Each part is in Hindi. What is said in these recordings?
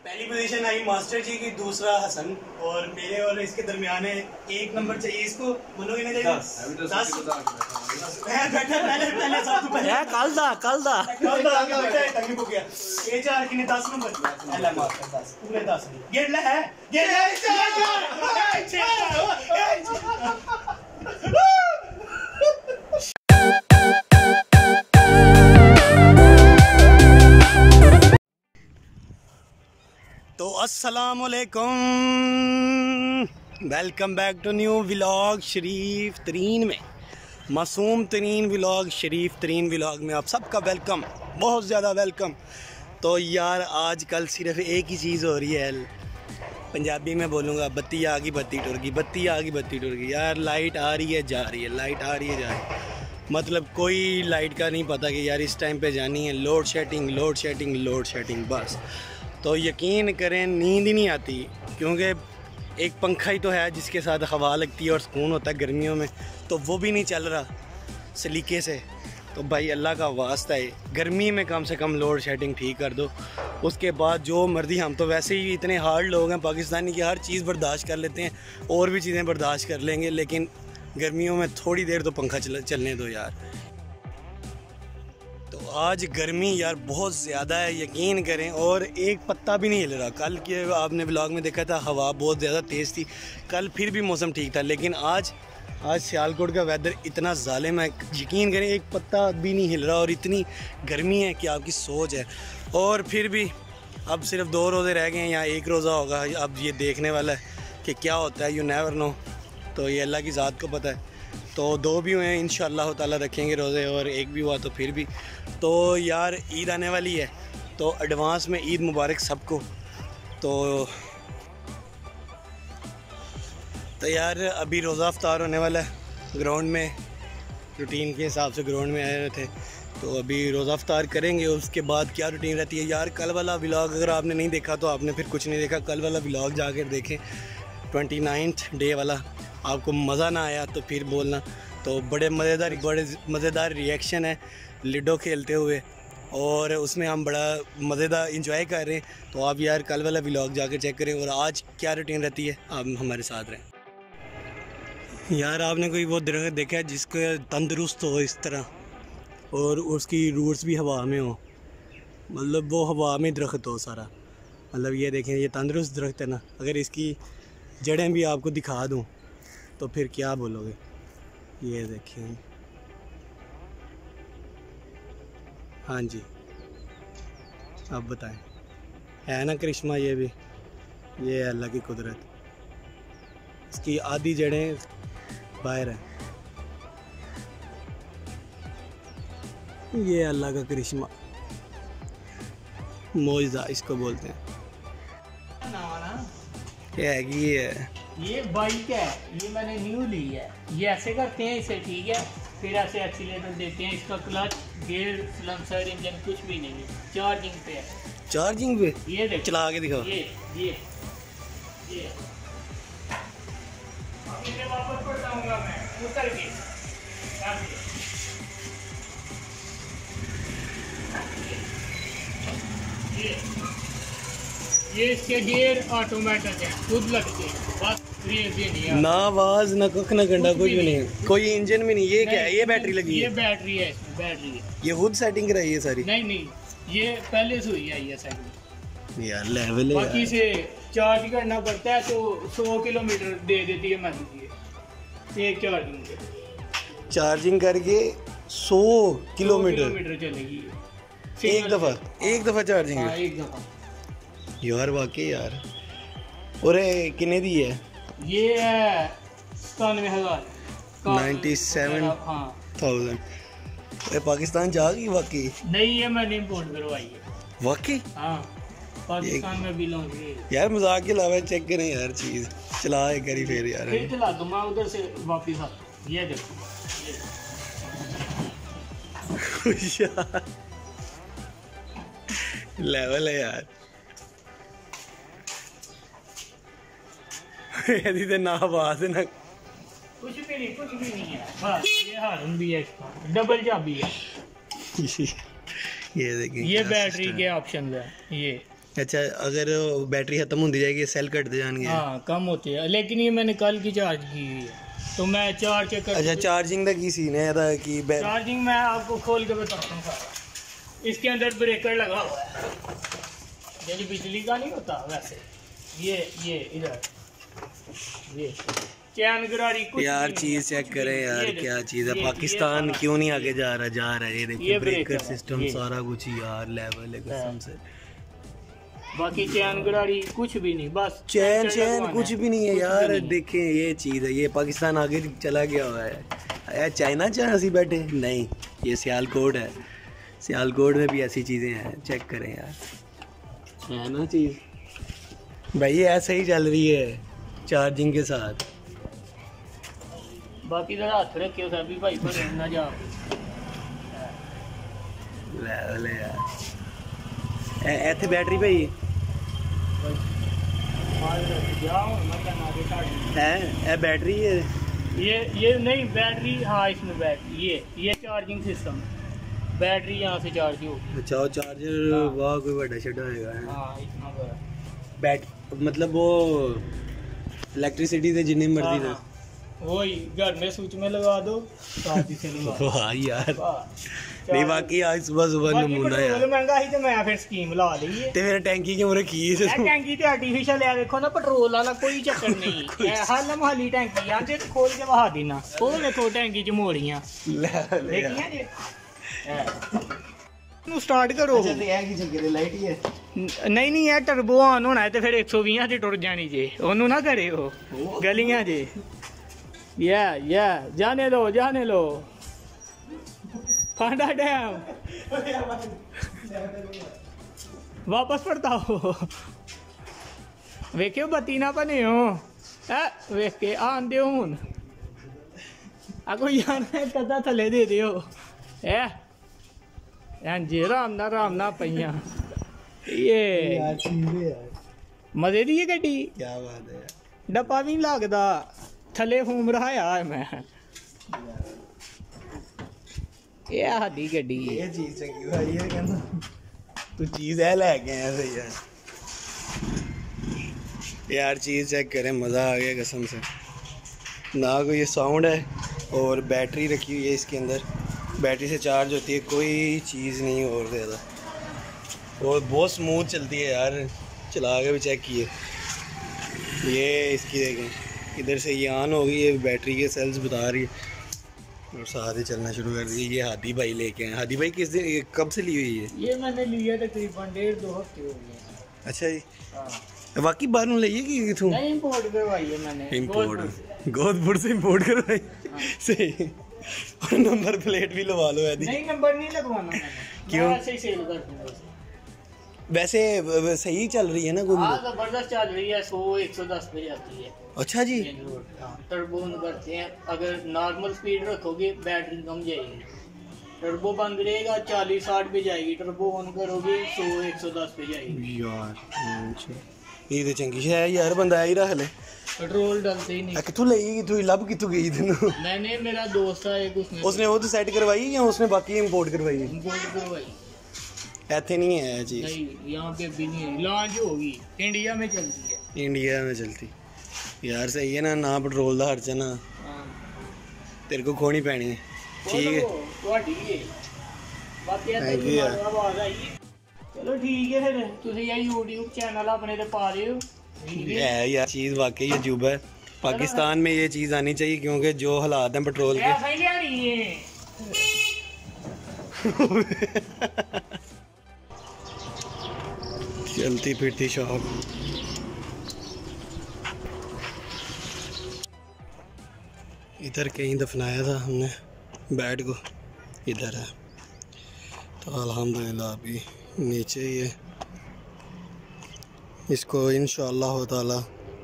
पहली पोजीशन आई मास्टर जी की, दूसरा हसन और मेरे और इसके दरमियान है। 1 नंबर चाहिए इसको। मनो कितने चाहिए? 10। पहले कल दा टंगी को गया ये 4 किने 10 नंबर एला मास्टर 10 पूरे 10 ये ले है ये तो अस्सलामुअलैकुम, welcome back to new vlog Sharif Tareen में। मासूम तरीन व्लॉग, शरीफ तरीन व्लॉग में आप सबका वेलकम, बहुत ज़्यादा वेलकम। तो यार आज कल सिर्फ एक ही चीज़ हो रही है, पंजाबी में बोलूँगा, बत्ती आ गई बत्ती टुर गई, बत्ती आ गई बत्ती टुर गई। यार लाइट आ रही है जा रही है, लाइट आ रही है जा रही है, मतलब कोई लाइट का नहीं पता कि यार इस टाइम पे जानी है। Load shedding load shedding load shedding बस। तो यकीन करें नींद ही नहीं आती, क्योंकि एक पंखा ही तो है जिसके साथ हवा लगती है और सुकून होता है गर्मियों में, तो वो भी नहीं चल रहा सलीके से। तो भाई अल्लाह का वास्ता है, गर्मी में कम से कम लोड शेडिंग ठीक कर दो। उसके बाद जो मर्जी, हम तो वैसे ही इतने हार्ड लोग हैं पाकिस्तानी की, हर चीज़ बर्दाश्त कर लेते हैं और भी चीज़ें बर्दाश्त कर लेंगे, लेकिन गर्मियों में थोड़ी देर तो पंखा चलने दो यार। तो आज गर्मी यार बहुत ज़्यादा है, यकीन करें, और एक पत्ता भी नहीं हिल रहा। कल के आपने व्लॉग में देखा था हवा बहुत ज़्यादा तेज़ थी, कल फिर भी मौसम ठीक था, लेकिन आज सियालकोट का वेदर इतना ज़ालिम है, यकीन करें एक पत्ता भी नहीं हिल रहा और इतनी गर्मी है कि आपकी सोच है। और फिर भी अब सिर्फ 2 रोज़े रह गए हैं या 1 रोज़ा होगा, अब ये देखने वाला है कि क्या होता है, यू नेवर नो। तो ये अल्लाह की ज़ात को पता है। तो 2 भी हुए हैं, इंशाअल्लाह ताला रखेंगे रोज़े, और 1 भी हुआ तो फिर भी। तो यार ईद आने वाली है, तो एडवांस में ईद मुबारक सबको। तो यार अभी रोज़ा अफ्तार होने वाला है, ग्राउंड में रूटीन के हिसाब से ग्राउंड में आए हुए थे, तो अभी रोज़ा अफ्तार करेंगे। उसके बाद क्या रूटीन रहती है यार, कल वाला व्लॉग अगर आपने नहीं देखा तो आपने फिर कुछ नहीं देखा। कल वाला व्लॉग जाकर देखें, 29th डे वाला। आपको मज़ा ना आया तो फिर बोलना। तो बड़े मज़ेदार रिएक्शन है लिडो खेलते हुए, और उसमें हम बड़ा मज़ेदार इंजॉय कर रहे हैं। तो आप यार कल वाला व्लॉग जाकर चेक करें, और आज क्या रूटीन रहती है आप हमारे साथ रहें। यार आपने कोई वो दरख्त देखा है जिसको तंदुरुस्त हो इस तरह, और उसकी रूट्स भी हवा में हो, मतलब वो हवा में दरख्त हो सारा, मतलब ये देखें ये तंदुरुस्त दरख्त है ना। अगर इसकी जड़ें भी आपको दिखा दूँ तो फिर क्या बोलोगे। ये देखें, हाँ जी, अब बताएं, है ना करिश्मा ये भी, ये है अल्लाह की कुदरत। इसकी आधी जड़ें बाहर हैं, ये अल्लाह का करिश्मा, मौजज़ा इसको बोलते हैं। क्या है कि ये बाइक है, ये मैंने न्यू ली है। ये ऐसे करते हैं इसे, ठीक है, फिर ऐसे एक्सीलेटर देते हैं। इसका क्लच, गियर, सिलेंसर, इंजन कुछ भी नहीं है, चार्जिंग पे है। चार्जिंग पे? ये देखो, चला के दिखाओ। ये अब इसे वापस पड़ताऊंगा मैं उतर के। ये इसके गियर ऑटोमेटिक है, खुद लगते हैं, बस ब्रेक भी नहीं है, ना आवाज ना कुछ ना गंडा कुछ भी नहीं, कोई इंजन भी नहीं। ये क्या है, ये बैटरी लगी ये है? बैटरी है, इसमें बैटरी है। ये खुद सेटिंग कराई है सारी? नहीं, ये पहले से हुई है ये सेटिंग यार लेवल है। बाकी से चार्ज करना पड़ता है, तो 100 किलोमीटर दे देती है मैसेज, एक चार्जिंग करके 100 किलोमीटर चलेगी एक दफ़ा चार्जिंग है? हाँ, एक दफ़ा। यार वाकई यार। और कितने दी है? ये है 97,000, 97,000। पाकिस्तान जा गई वाकई? नहीं, ये मैंने इम्पोर्ट करवाई है वाकई। हाँ, पाकिस्तान में भी लॉन्च यार, मजाक के अलावा चेक करें यार, चीज़ चला एक करी फिर यार, फिर चला दूँ मैं उधर से वापस आ। ये देखो लेवल है यार। यदि तो ना आवाज ना कुछ भी नहीं है, बस ये हार्न भी है, इसका डबल चाबी है। ये देखिए, ये बैटरी के ऑप्शन है, ये अच्छा, अगर बैटरी खत्म होती जाएगी सेल कटते जाएंगे। हाँ कम होते हैं, लेकिन ये मैंने कल की चार्ज की हुई है तो मैं चार्ज चेक कर। अच्छा, चार्जिंग का की सीन है था कि चार्जिंग मैं आपको खोल के बताता हूँ सारा। इसके अंदर ब्रेकर लगा हुआ है, जैसे बिजली का नहीं होता वैसे। ये इधर ये चैन गरारी कुछ यार चीज चेक करें यार, क्या चीज है। पाकिस्तान क्यों नहीं आगे जा रहा है। ये देखिए ब्रेकर सिस्टम सारा कुछ यार लेवल है कसम से। बाकी चैन गरारी कुछ भी नहीं, बस चैन कुछ भी नहीं है यार। देखें ये चीज है, ये पाकिस्तान आगे चला गया हुआ है। चाइना चाहे सी बैठे नहीं, ये सियालकोट है। सियालकोट में भी ऐसी चीजें हैं, चेक करें यार, है ना चीज भाई। ये ऐसे ही चल रही है चार्जिंग के साथ। बाकी जरा हाथ रखियो सभी भाई को ना जा ले यार। ਇੱਥੇ बैटरी भाई है बैटरी है ये नहीं बैटरी। हाँ इसमें बैटरी ये चार्जिंग सिस्टम, बैटरी यहाँ से चार्ज हो। अच्छा चार्जर वाह कोई बड़ा छड़ा होगा। हाँ इतना बड़ा बैट मतलब वो इलेक्ट्रिसिटी से जितनी मर्जी ना वही घर में स्विच में लगा दो शादी से लगा। वाह यार नहीं बाकी आज सुबह नमूना यार। महंगाई तो मैं फिर स्कीम ला ली है। ते फिर टैंकी क्यों रखी है? टैंकी ते आर्टिफिशियल है, देखो ना पेट्रोल वाला कोई चक्कर नहीं। हल महली टैंकी आंदे तो खोल के बहा देना। वो देखो टैंकी च मोड़ियां देखियां जे ਨੂੰ ਸਟਾਰਟ ਕਰੋ। ਅੱਛਾ ਤੇ ਇਹ ਕੀ ਚੱਕਰ ਹੈ, ਲਾਈਟ ਹੀ ਹੈ? ਨਹੀਂ ਇਹ ਟਰਬੋ ਆਨ ਹੋਣਾ ਹੈ ਤੇ ਫਿਰ 120 ਤੇ ਟੁੱਟ ਜਾਣੀ ਜੇ, ਉਹਨੂੰ ਨਾ ਕਰਿਓ ਗਲੀਆਂ ਜੇ। या जाने लो फांडा डैम वापस पड़ता हो। वेखियो बत्ती ना बने हो वेख के आन दो हूं कोई जाना कदा थले दे दियो जी। राम ना पईया ये मजे दी गड्डी, क्या बात है। डब्बा भी नहीं लगता, थले घूम रहा है मैं। ये हादी गड्डी ये चीज चंगी भाई ये कहना तू चीज है लेके आया सही यार चीज चेक करें, मज़ा आ गया कसम से। ना कोई ये साउंड है और बैटरी रखी हुई है इसके अंदर, बैटरी से चार्ज होती है, कोई चीज़ नहीं और ज़्यादा, और बहुत स्मूथ चलती है यार। चला के भी चेक किए, ये इसकी देखें इधर से ये ऑन हो गई है, बैटरी के सेल्स बता रही है और साथ ही चलना शुरू कर दी। ये हादी भाई लेके आए। हादी भाई किस दिन कब से ली हुई है? ये मैंने लिया तकरीबन 1.5-2 हफ्ते हो गए। अच्छा जी वाकई बाहरों लइए कि किथों? नहीं इंपोर्ट करवाई है मैंने, इंपोर्ट गोदपुर से इंपोर्ट करवाई। सही, और नंबर प्लेट भी लगा लो। नहीं नंबर नहीं लगवाना मैंने, क्यों? ऐसे ही सेल कर दूंगा। वैसे सही चल रही है ना? हाँ जबरदस्त चल रही है, 100-110 पे जाती है। अच्छा जी। टर्बो ऑन करते हैं, अगर नॉर्मल स्पीड रखोगे बैटरी कम जाएगी, टर्बो बंद रहेगा 40-60 पे जाएगी, टर्बो ऑन करोगे 100-110 पे जाएगी यार। ये तो चंगी है यार, बंदा ही रख ले। पेट्रोल डालते ही नहीं। कितों लई कितों लब कितों गई तेनू? मैंने, मेरा दोस्त है एक, उसने वो तो सेट करवाई या उसने बाकी इंपोर्ट करवाई? इंपोर्ट करवाई। ऐसे नहीं है चीज, नहीं यहाँ पे भी नहीं है, लॉन्च होगी इंडिया में चलती है। इंडिया में चलती यार, सही है ना, ना पेट्रोल का खर्चा ना तेरे को खोनी पैनी है। ठीक है चलो ठीक है फिर तुम यूट्यूब चैनल अपने ते पा रहे हो है यार। चीज़ वाकई अजूबा है, पाकिस्तान में ये चीज़ आनी चाहिए क्योंकि जो हालात हैं पेट्रोल के। चलती फिरती शॉप। इधर कहीं दफनाया था हमने बेड को, इधर है तो अल्हम्दुलिल्लाह अभी नीचे ही है। इसको इंशाअल्लाह ताला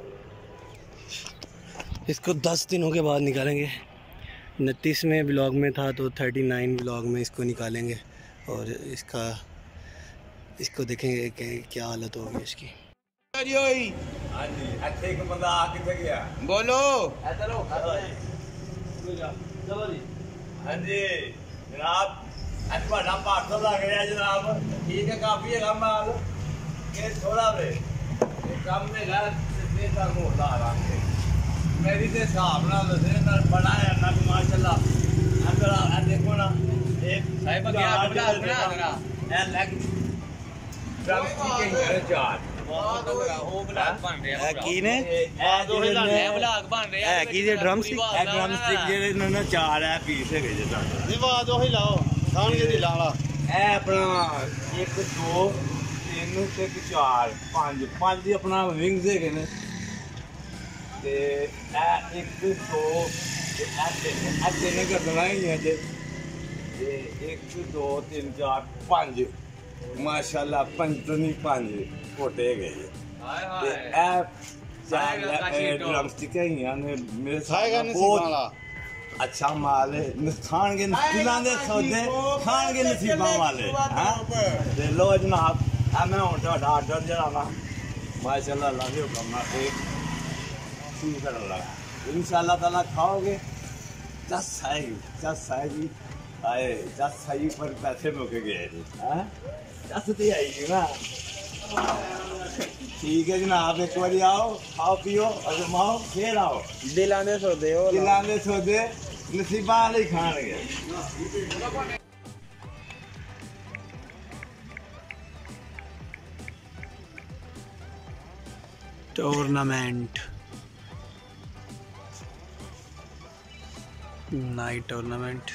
इसको 10 दिनों के बाद निकालेंगे। 29 में ब्लॉग में था तो 39 ब्लॉग में इसको निकालेंगे और इसको देखेंगे कि क्या हालत होगी इसकी। बोलो हाँ जी जनाब, पार्सल आ गया जनाब। ठीक है, काफ़ी है माल। ये थोड़ा वे ये काम में ला से का मोटा आराम से मेरी ते हिसाब नाल दसे ना बनाया ना माशाल्लाह अंदर आ देखो ना एक साहिब गया बना देना ए लेग ड्रम स्टिक है चार बहुत लगा ओ ब्लॉग बन रहा है की ने दो लाने ब्लॉग बन रहा है की दे ड्रम स्टिक जेरे ना चार है पीस है जे ता नहीं आवाज ओही लाओ खान के दी लाला ए अपना 1 2 3 से 4 5 5 दी अपना विंग्स है ने ते ए 1 2 ते ने कर देना ही है जे 1 2 3 4 5 माशाल्लाह 5 नहीं 5 छोटे गए हाय हाय ए ड्रम स्टिक है यानी मेरे खाएगा नहीं वाला अच्छा माल है खान के नसीबां दे सौदे खान के नसीबां वाले हां ते लो जनाब आ मैं हुन ਤੁਹਾਡਾ ਆਰਡਰ ਜਿਹੜਾ ਨਾ माशाल्लाह अल्लाह के हुक्म नाल एक शुरू करने लगा इंशाल्लाह ताला खाओगे जस आएगी आए जस आई पर पैसे मुक गए हैं जस ते आई ना ठीक है जनाब एक बार आओ खाओ पियो अजमाओ फिर आओ दिलां दे सौदे ओ दिलां दे सौदे नसीबां वाले खान गए टूर्नामेंट नाइट टूर्नामेंट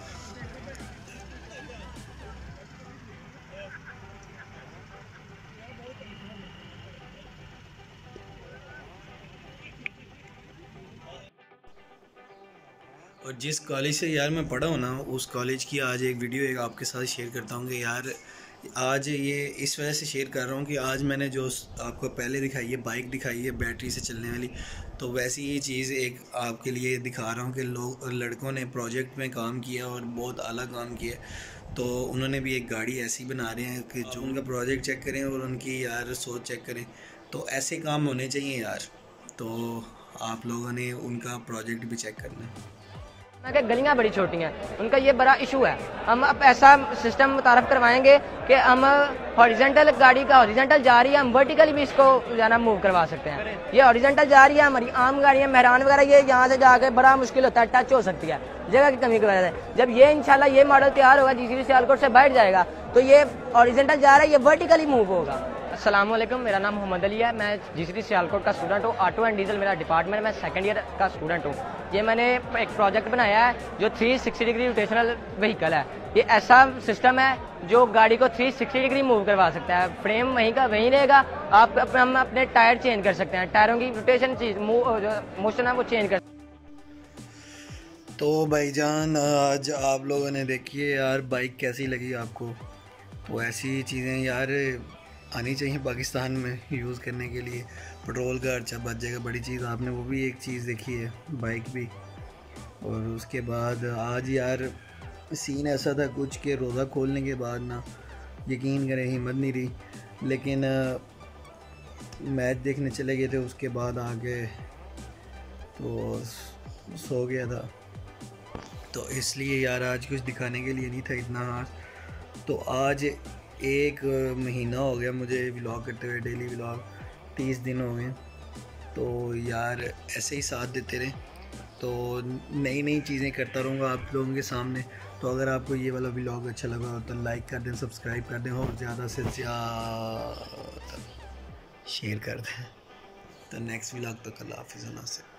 और जिस कॉलेज से यार मैं पढ़ा हूँ ना उस कॉलेज की आज एक वीडियो एक आपके साथ शेयर करता हूँ कि यार आज ये इस वजह से शेयर कर रहा हूँ कि आज मैंने जो आपको पहले दिखाई है बाइक दिखाई है बैटरी से चलने वाली, तो वैसी ही चीज़ एक आपके लिए दिखा रहा हूँ कि लड़कों ने प्रोजेक्ट में काम किया और बहुत आला काम किया। तो उन्होंने भी एक गाड़ी ऐसी बना रहे हैं कि जो उनका प्रोजेक्ट चेक करें और उनकी यार सोच चेक करें, तो ऐसे काम होने चाहिए यार। तो आप लोगों ने उनका प्रोजेक्ट भी चेक करना है। गलियां बड़ी छोटी हैं, उनका ये बड़ा इशू है। हम अब ऐसा सिस्टम मुतारफ़ करवाएंगे कि हम हॉरिजेंटल गाड़ी का हॉरिजेंटल जा रही है, हम वर्टिकली भी इसको जाना मूव करवा सकते हैं। ये हॉरिजेंटल जा रही है, हमारी आम गाड़ियाँ मेहरान वगैरह ये यहाँ से जाके बड़ा मुश्किल होता है, टच हो सकती है जगह की कमी की वजह से। जब ये इंशाल्लाह ये मॉडल तैयार होगा, जीसीबी सियालकोट से बैठ जाएगा, तो ये हॉरिजेंटल जा रहा है, ये वर्टिकली मूव होगा। अस्सलाम वालेकुम, मेरा नाम मोहम्मद अली है, मैं जीसीबी सियालकोट का स्टूडेंट हूँ। ऑटो एंड डीजल मेरा डिपार्टमेंट, मैं सेकंड ईयर का स्टूडेंट हूँ। ये मैंने एक प्रोजेक्ट बनाया है जो 360 डिग्री रोटेशनल व्हीकल है। ये ऐसा सिस्टम है जो गाड़ी को 360 डिग्री मूव करवा सकता है। फ्रेम वहीं का वहीं रहेगा, आप हम अपने टायर चेंज कर सकते हैं, टायरों की रोटेशन चीज मोशन है वो चेंज कर। तो भाईजान आज आप लोगों ने देखिए यार बाइक कैसी लगी आपको। तो ऐसी चीज़ें यार आनी चाहिए पाकिस्तान में यूज़ करने के लिए। पेट्रोल का खर्चा बच जाएगा, बड़ी चीज़। आपने वो भी एक चीज़ देखी है, बाइक भी। और उसके बाद आज यार सीन ऐसा था कुछ के रोज़ा खोलने के बाद ना यकीन करें हिम्मत नहीं रही, लेकिन मैच देखने चले गए थे, उसके बाद आके तो सो गया था। तो इसलिए यार आज कुछ दिखाने के लिए नहीं था इतना आज। तो आज 1 महीना हो गया मुझे व्लॉग करते हुए, डेली व्लॉग 30 दिन हो गए। तो यार ऐसे ही साथ देते रहे, तो नई नई चीज़ें करता रहूँगा आप लोगों के सामने। तो अगर आपको ये वाला व्लॉग अच्छा लगा हो तो लाइक कर दें, सब्सक्राइब कर दें और ज़्यादा से ज़्यादा शेयर कर दें। तो नेक्स्ट व्लॉग तो कल हाफिज़।